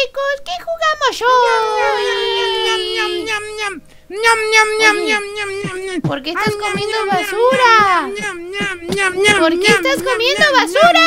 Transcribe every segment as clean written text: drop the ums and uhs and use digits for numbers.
chicos, ¿qué jugamos hoy? ¿Por qué estás comiendo basura? ¿Por qué estás comiendo basura?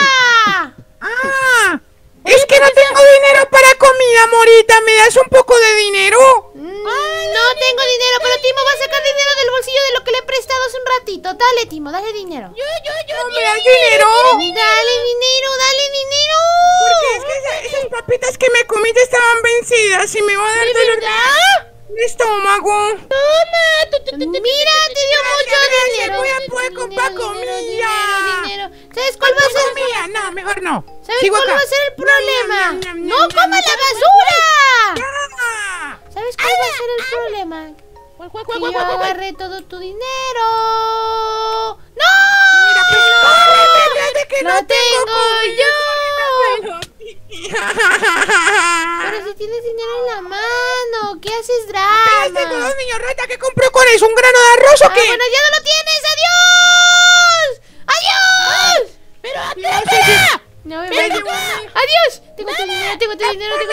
¡Ah! Es que no tengo dinero para comida, Morita. ¿Me das un poco de dinero? No tengo dinero, pero Timo va a sacar dinero del bolsillo de lo que le he prestado hace un ratito. Dale, Timo, dale dinero. ¿No me das dinero? Dale dinero, dale dinero. Porque es que esas papitas que me comí ya estaban vencidas y me va a dar dolor de estómago. Mira, te dio mucho dinero. Voy a poder comprar comida. Dinero. ¿Sabes cuál va a ser? Comida? No, mejor no. ¿Sabes cuál va a ser el problema? ¡No comas la basura! ¿Sabes cuál va a ser el problema? Que yo agarré todo tu dinero. ¡No! Mira, pues córrete, que no tengo yo. Pero Pero si tienes dinero en la mano, ¿qué haces drama? tengo 2 niños rata. ¿Qué compró con eso? ¿Un grano de arroz o qué? Bueno, ya no lo tienes. ¡Adiós! ¡Adiós! ¡Pero atrévela! No me vayas. ¡Adiós! Tengo tu dinero, tengo tu dinero. ¡No!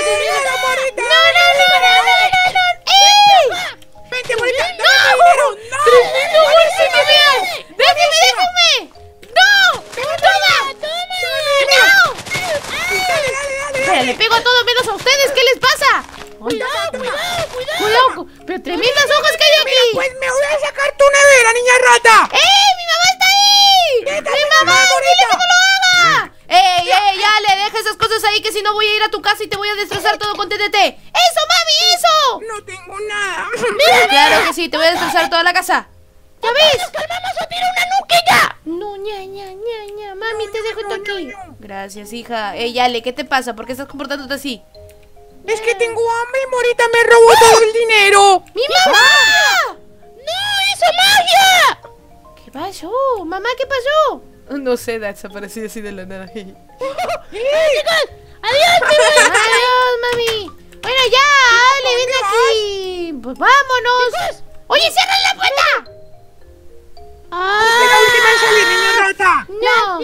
¡Vente, Morita! ¡No! ¡Tremendo golpe que me das! ¡Déjame! ¡No! ¡Toma! ¡No! Espera, le pego a todo menos a ustedes. ¿Qué les pasa? ¡Cuidado! ¡Pero tremendas hojas que hay aquí! Pues me voy a sacar tu nevera, niña rata. ¡Mi mamá está ahí! ¡Mi mamá! ¡Dile que no lo haga! ¡Ey! Ya le deja esas cosas ahí, que si no voy a ir a tu casa y te voy a destrozar todo con TTT. ¡Eso, mami, eso! No tengo nada. Claro que sí, te voy a destrozar toda la casa. ¿Ya ves? ¡Nos calmamos o tiro una nuquilla! No, ña. Mami, te dejo esto aquí. Gracias, hija. Ale, ¿qué te pasa? ¿Por qué estás comportándote así? Es que tengo hambre y Morita me robó todo el dinero. ¡Mi mamá! ¡No, hizo magia! ¿Qué pasó? Mamá, ¿qué pasó? No sé, desaparecí así de la nada. ¡Chicos! ¡Adiós, mami! Bueno, ya, Ale, ven aquí. Pues vámonos. ¡Oye, cierra la puerta! ¡Es la última en salir, niña rata! ¡No!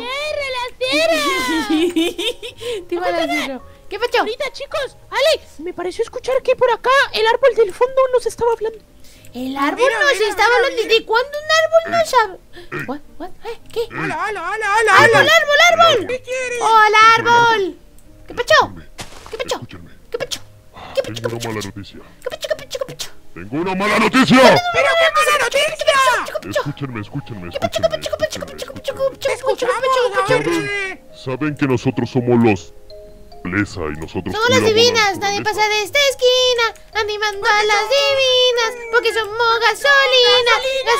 ¡Ciérrala! Te iba a decirlo. ¿Qué pasó? Ahorita, chicos, Ale, me pareció escuchar que por acá el árbol del fondo nos estaba hablando. El árbol nos estaba hablando. ¿De cuándo un árbol nos habla? ¿What? ¿Qué? ¡Hola! ¡Árbol! ¿Qué quieres? ¡Hola, árbol! ¿Qué pasó? Escúchenme. ¿Qué pasó? Tengo una mala noticia. ¿Qué pasó? ¡Tengo una mala noticia! ¿Pero qué mala noticia? Escúchenme. ¡Te escuchamos! ¿Saben que nosotros somos los... Lesa y nosotros... Somos las divinas, nadie pasa de esta esquina, animando a las divinas, porque somos gasolina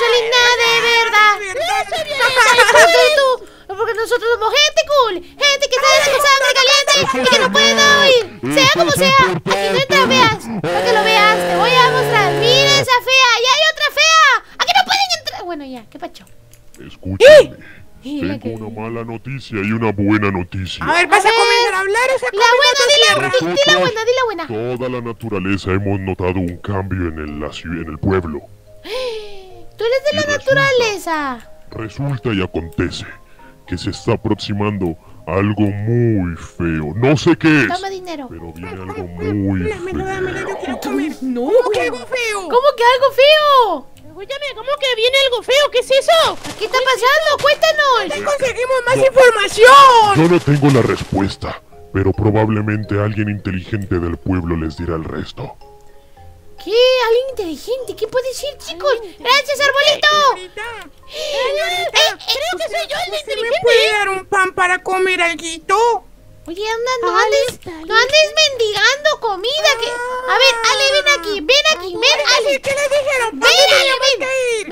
de verdad. Porque nosotros somos gente cool, gente que está con sangre caliente y que no puede oír. Sea como sea, aquí no entras feas. Para que lo veas, te voy a mostrar. Mira esa fea, y hay otra fea. Aquí no pueden entrar. Bueno, ya, ¿qué pacho? Escúchenme. Tengo una mala noticia y una buena noticia. A ver, ¿vas a comenzar a hablar o se La buena, di la buena. Toda la naturaleza hemos notado un cambio en el pueblo. Tú eres de la naturaleza. Resulta y acontece que se está aproximando algo muy feo. No sé qué es, Toma dinero. pero viene algo muy Dámelo, yo quiero comer. No. ¿Cómo que algo feo? ¿Cómo que algo feo? Escúchame, ¿cómo que viene algo feo? ¿Qué es eso? ¿Qué está pasando? Cuéntanos. ¡Conseguimos más información! Yo no tengo la respuesta, pero probablemente alguien inteligente del pueblo les dirá el resto. ¿Qué? ¿Alguien inteligente? ¿Qué puede ser, chicos? ¡Gracias, arbolito! Creo que soy yo el inteligente. ¿Me puede dar un pan para comer alguito? Oye, anda, no andes mendigando comida. A ver, Ale, ven aquí, Ale. ¿Qué les dijeron? Ven, Ale, ven.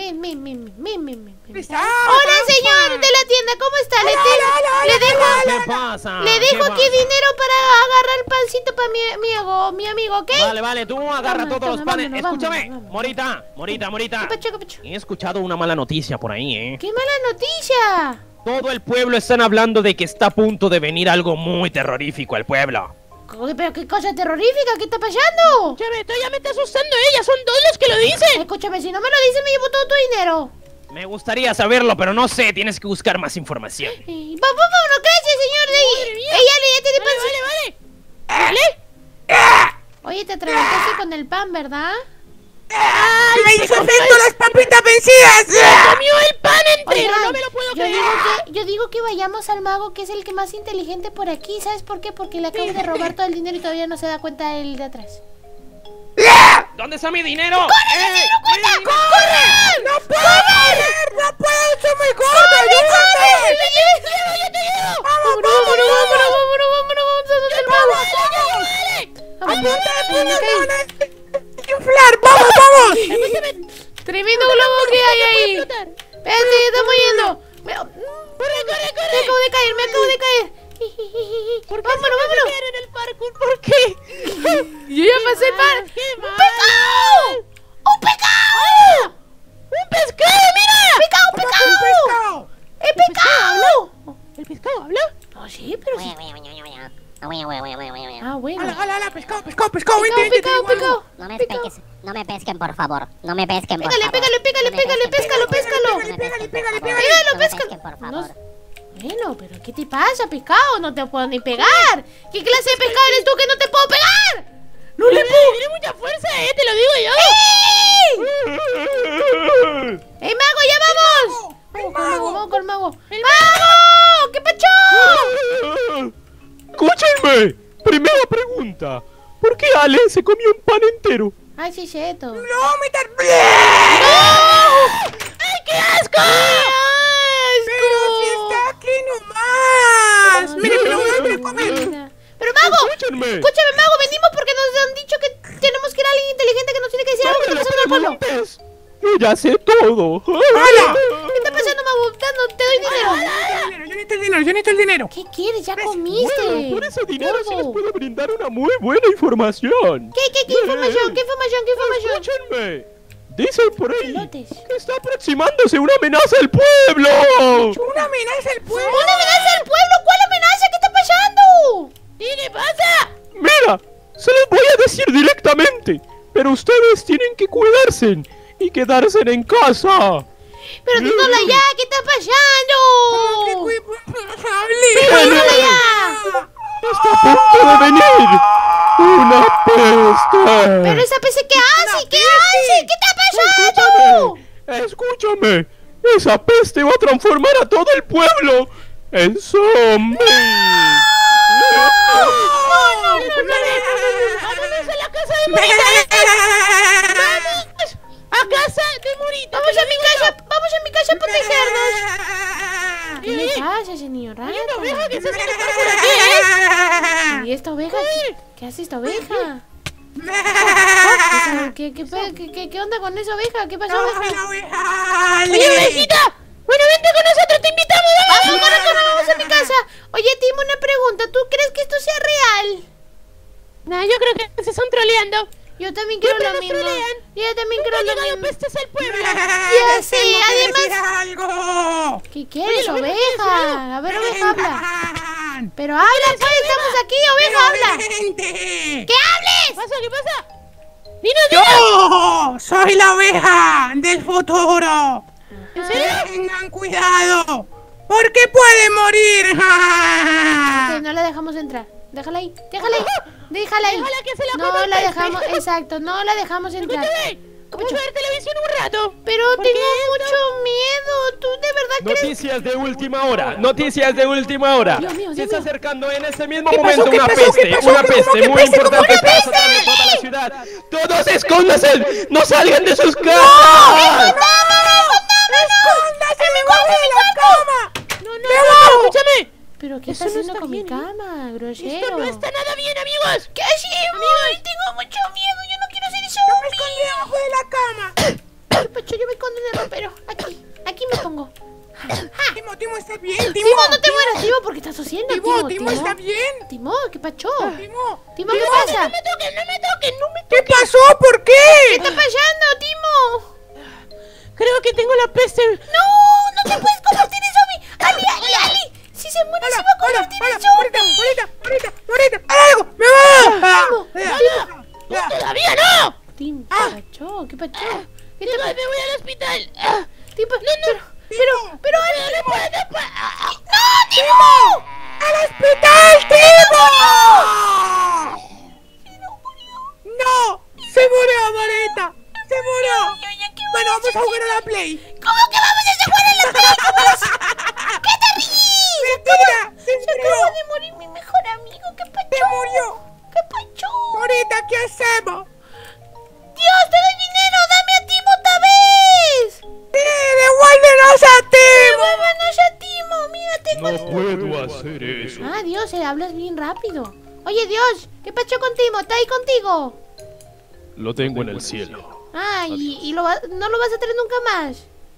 Hola, señor de la tienda, ¿cómo está? ¿Qué pasa? Le dejo aquí dinero para agarrar pancito para mi amigo, ¿ok? Vale, tú agarra Toma, todos los panes. vámonos, Escúchame, vámonos. Morita. ¿Qué pacho? He escuchado una mala noticia por ahí, ¿eh? ¡Qué mala noticia! Todo el pueblo están hablando de que está a punto de venir algo muy terrorífico al pueblo. ¿Pero qué cosa terrorífica? ¿Qué está pasando? Ya me está asustando ella, son dos los que lo dicen. Escúchame, si no me lo dices me llevo todo tu dinero. Me gustaría saberlo, pero no sé, tienes que buscar más información. Vámonos, gracias, señor. Ale, ya tiene pancito. Vale. Oye, te atragantaste con el pan, ¿verdad? ¡Me hizo efecto las papitas vencidas! ¡Comió el pan entero! Oigan, ¡No me lo puedo yo creer! digo que vayamos al mago, que es el que más inteligente por aquí. ¿Sabes por qué? Porque le acabo de robar todo el dinero y todavía no se da cuenta el de atrás. ¿Dónde está mi dinero? ¡Corre! ¡No puedo correr! ¡No puedo! ¡Soy muy gordo! ¡Ayúdame! ¡Yo te llevo! ¡Vamos! ¡Inflar! ¡Vamos! Tremendo globo que hay ahí. Espérate, ya estamos yendo. ¡Corre! Me acabo de caer. Vámonos. En el parkour, ¿por qué? Yo ya pasé el par. ¡Qué ¡Un mal! pecado! ¡Un pecado! ¡Un pescado, mira! ¡Pecado! ¡El pecado! ¿El pescado habla? No, sí, pero sí. Ah, bueno. ¡Hala! ¡Pescado! ¡Vente! Pecado. No me pesquen, por favor. No me pesquen, por Pégale, favor. pégale, péscalo. Pégalo, Péscalo. por favor. Bueno, pero ¿qué te pasa, pescado? No te puedo ni pegar. ¿Qué clase de pescado eres tú que no te puedo pegar? ¡No le puedo! Tiene mucha fuerza, te lo digo yo. ¡Ey, mago, ya vamos! Vamos con el mago. ¡Mago! ¿Qué pacho? Escúchenme. Primera pregunta. ¿Por qué Ale se comió un pan entero? Ay, sí, cierto. ¡No, meter! ¡Ay, qué asco! ¡Pero si está aquí nomás! ¡Mire, me lo voy a comer! Pero mago, Escúchenme. escúchame, mago, venimos porque nos han dicho que tenemos que ir a alguien inteligente que nos tiene que decir algo que está pasando en el pueblo. preguntes. Yo ya sé todo. ¿Qué está pasando, mago? Te doy dinero. Yo necesito el dinero. ¿Qué quieres? Ya comiste. Bueno, por ese dinero sí les Gordo. puedo brindar una muy buena información. ¿Qué información? ¿Qué información? Escúchenme. Dicen por ahí Lotes. que está aproximándose una amenaza al pueblo. ¡Una amenaza al pueblo! ¿Una amenaza al pueblo? ¿Cuál amenaza? ¿Qué está pasando? ¿Qué le pasa? Mira, se los voy a decir directamente, pero ustedes tienen que cuidarse y quedarse en casa. Pero dígalo ya, ¿qué está pasando? Díganlo ya. Está a punto de venir una peste. Pero esa peste, ¿qué hace? ¿Qué está pasando? Escúchame. Esa peste va a transformar a todo el pueblo en zombies. ¡Vámonos a la casa de Morita! ¡Vamos a casa de Morita! Vamos a mi casa a protegernos. ¿Qué le pasa, señor rata? Hay una oveja que se hace enojar por aquí, ¿Y esta oveja? ¿Qué hace esta oveja? ¿Qué onda con esa oveja? ¿Qué pasó, oveja? ¡Oye, ovejita! Bueno, vente con nosotros, te invitamos, Vamos a mi casa. Oye, Timo, una pregunta. ¿Tú crees que esto sea real? No, yo creo que se están troleando. Yo también creo Siempre lo nos mismo. trolean. Yo también Nunca creo han lo llegado mismo. pestes al pueblo. Ya sé, además... algo! ¿Qué quieres, Oye, la oveja oveja? A ver, oveja, habla. Pero habla, pues, estamos aquí, oveja, habla. ¡Que hables! ¿Qué pasa? ¡Dinos, ¡Yo soy la oveja del futuro! ¿En serio? ¡Tengan cuidado! ¡Porque puede morir! Que no la dejamos entrar. Déjala ahí. Déjala ahí. Déjala que se la coma No el la pez. dejamos, exacto, no la dejamos entrar. Escúchame, vamos a ver televisión un rato. Pero tengo mucho miedo. ¿Tú de verdad crees? Noticias de última hora. Noticias de última hora. Dios mío, Se Dios está mío. acercando en ese mismo ¿Qué momento pasó? ¿Qué una pasó? peste. ¿Qué pasó? Una ¿Cómo peste que muy peste? ¿Cómo importante que está peste? azotando toda la ciudad. ¡Todos escóndanse! ¡No salgan de sus casas! ¡Escóndase debajo de la cama! No, escúchame. ¿Pero qué Eso está no haciendo está con bien, mi cama, grosero? Esto no está nada bien, amigos. ¿Qué hacemos? Tengo mucho miedo. Yo no quiero ser ¡Me zombie. escondí debajo de la cama! Pacho, yo me escondo en el ropero. Aquí me pongo. Timo, ¿estás bien? Timo, no te mueras, Timo, porque estás tosiendo. Timo, ¿está bien? Timo, ¿qué pacho? Timo, Timo, ¿qué pasa? No me toquen. ¿qué pasó? ¿Por ¿Qué qué? está pasando, Timo? Creo que tengo la peste. No te puedes convertir en zombie. Ali. Si se muere, se va a convertir en zombie. Ahorita, algo, me va. ¡Todavía no! Timo, ¿qué pacho? ¿Qué pacho? ¿Qué te pasa? Me voy al hospital. Timo, pero, Ali. No puedo. ¡No, Timo! ¡Al hospital, Timo! la Play. ¿Cómo que vamos a jugar a la Play? ¿Qué te ríes? Mentira, se Se murió. acaba de morir mi mejor amigo. ¿Qué Se pacho? murió. ¿Qué pacho? Morita, ¿qué hacemos? Dios, te doy dinero. Dame a Timo otra vez. Sí, devuélvenos a Timo. Devuélvanos a Timo. Mira, tengo... No puedo hacer eso. Ah, Dios, hablas bien rápido. Oye, Dios, ¿qué pacho con Timo? ¿Está ahí contigo? Lo tengo en el cielo. Ah, y no lo vas a traer nunca más.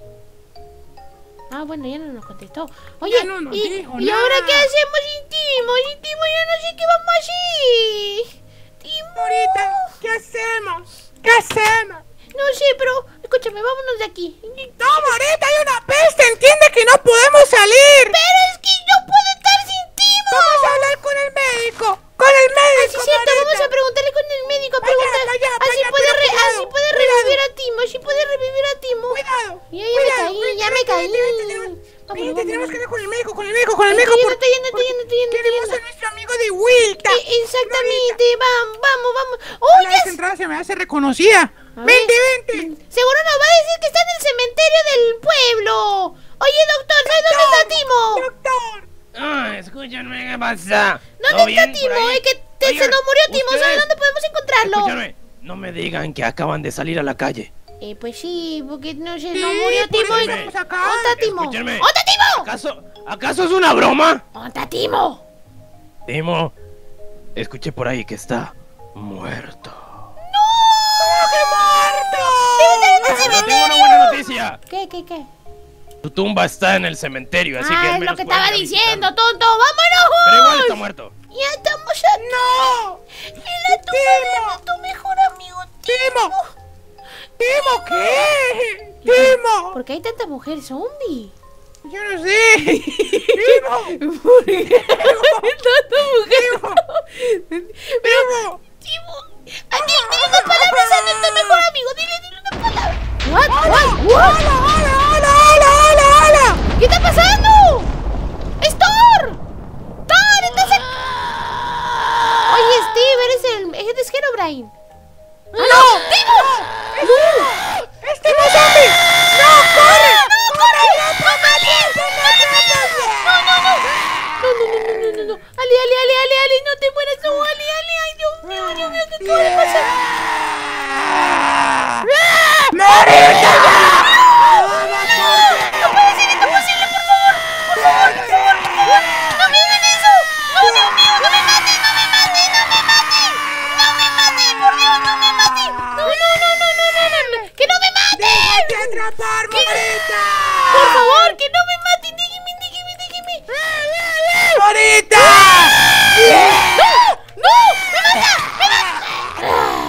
Ah, bueno, ya no nos contestó. Oye, Ya no nos dijo ¿y nada. ahora qué hacemos sin Timo? Sin Timo ya no sé qué vamos a hacer. Timo. Morita, ¿qué hacemos? ¿Qué hacemos? No sé, pero escúchame, vámonos de aquí. No, Morita, hay una peste. Entiende que no podemos salir. Pero es que no puedo estar sin Timo. Vamos a hablar con el médico. Con el médico, Sí, cierto, Morita. vamos a preguntarle con el médico. Vaya, Preguntar vaya, así vaya, puede, pero cuidado, así puede cuidado. revivir a Timo. Así puede revivir a Timo. Cuidado. Ya me caí. Vente, tenemos que Vámonos. hablar con el médico, con el médico, con el médico. Estoy yendo. Queremos a nuestro amigo de vuelta. Exactamente, vamos. Una ¡Oye! vez entrada se me hace reconocida. A ver. Vente. Seguro nos va a decir que está en el cementerio del pueblo. Oye, doctor, ¿sabes dónde está Timo? Doctor. Ah, escúchame, ¿qué pasa? ¿Todo ¿Dónde está bien por Timo? ahí? Es que se Oigan, nos murió Timo. ¿Sabes ustedes, dónde podemos encontrarlo? escúchame, no me digan que acaban de salir a la calle. Pues sí, porque no sé, Sí, nos murió por Timo. eso y- estamos acá. ¿Dónde está Timo? Escúchenme. ¿Dónde está Timo? ¿Acaso es una broma? ¿Dónde está Timo? Timo, escuché por ahí que está muerto. Pero tengo una buena noticia. ¿Qué? Tu tumba está en el cementerio, así que al Es lo menos que pueden estaba ir a diciendo, visitarlo. tonto. ¡Vámonos! Pero igual está muerto. Ya estamos aquí. No. En la tumba de tu mejor amigo Timo. ¿Timo qué? Timo. ¿Por qué hay tanta mujer zombie? Yo no sé. Timo. Tanta mujer. Timo. Timo. Dile unas palabras a nuestro mejor amigo. Dile una palabra. What? Hola. ¿Qué está pasando? ¡Es Thor! ¡Thor, estás aquí! Oye, Steve, eres Herobrine. ¡No! ¡Timo! ¡Es Timo zombie! ¡No, corre! No. Ali, no te mueras, no, Ali, ay, Dios mío, ¿qué acaba de pasar? ¡Morita! ¡No puede ser esto posible, por favor! ¡No me hagan eso! ¡No, Dios mío, no me maten! ¡Por Dios, no me maten! ¡No! ¡Que no me maten! ¡Déjate atrapar, Morita! ¡Por favor, que no me maten! ¡Dígame! ¡Morita! ¡No! ¡Me mata!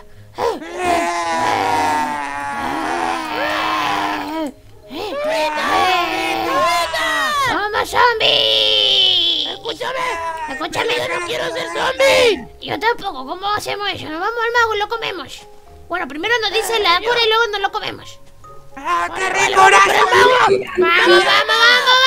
¡Somos zombies! Escúchame, yo no quiero ser zombie. Yo tampoco, ¿cómo hacemos eso? Nos vamos al mago y lo comemos. Bueno, primero nos dice la cura y luego nos lo comemos. ¡Ah, qué rico! ¡Gracias! ¡Vamos!